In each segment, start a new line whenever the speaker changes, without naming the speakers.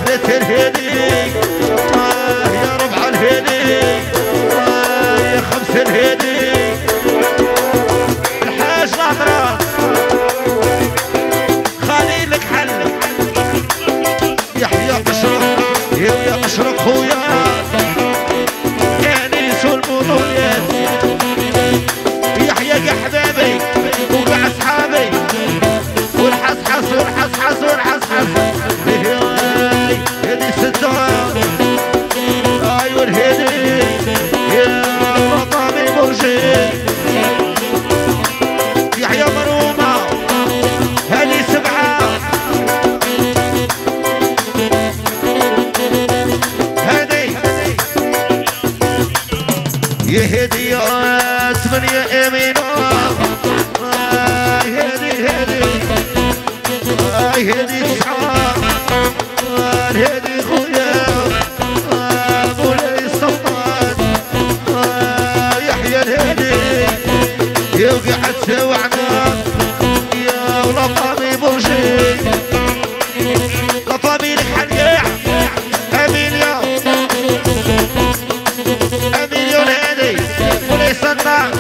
ثلاثة الهادي يا ربع الهادي يا خمسة الهادي الحاج الهضرة خلي لك حل يحيى أشرف يا أشرف خويا كانيس والموطوليات يحيى يا حبابي وكاع أصحابي والحصحص والحصحص والحصحص هذي ستة أيوة الهدي يا مطامي مرشد يحيى مرومة هذي سبعة هذي يهدي يا ثمانية أمينة هذي تسعة هذي خويا مولاي السلطان يحيى الهادي يوقع حتى وعنا يا لطامي برشي لطامي لك حنيع أميليا أميليا الهادي مولاي السلطان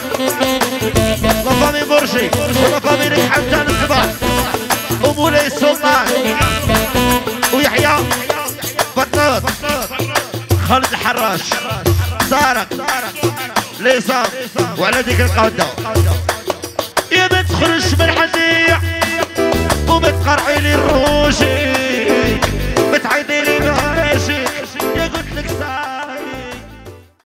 لطامي برشي ولطامي لك حتى الصباح ومولاي السلطان ويحيى بطاط خالد الحراش سارق ليصام وعلى ديك القاده يا ما تخرج من حديع وما تقرعي لي الروشي